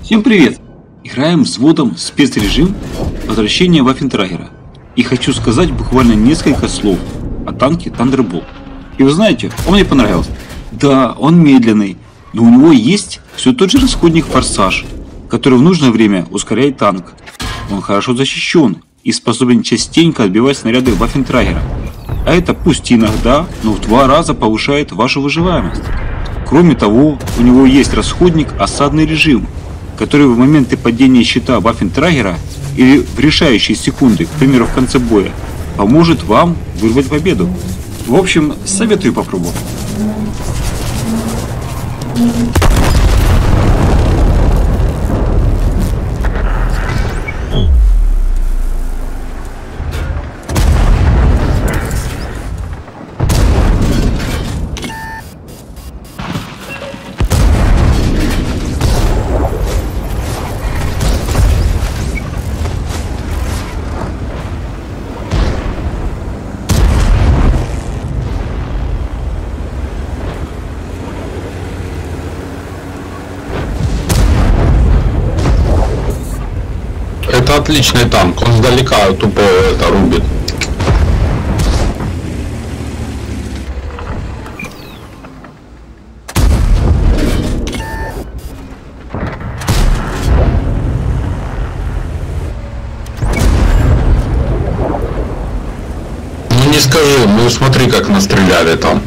Всем привет! Играем взводом спецрежим возвращения Ваффентрагера. И хочу сказать буквально несколько слов о танке Thunderbolt. И вы знаете, он мне понравился. Да, он медленный, но у него есть все тот же расходник Форсаж, который в нужное время ускоряет танк. Он хорошо защищен и способен частенько отбивать снаряды Ваффентрагера. А это пусть иногда, но в 2 раза повышает вашу выживаемость. Кроме того, у него есть расходник осадный режим, который в моменты падения щита Ваффентрагера или в решающие секунды, к примеру в конце боя, поможет вам вырвать победу. В общем, советую попробовать. Это отличный танк, он сдалека тупо это рубит. Ну не скажи, ну смотри как настреляли там.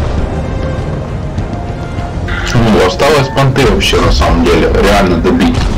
Осталось понты вообще на самом деле, реально добить.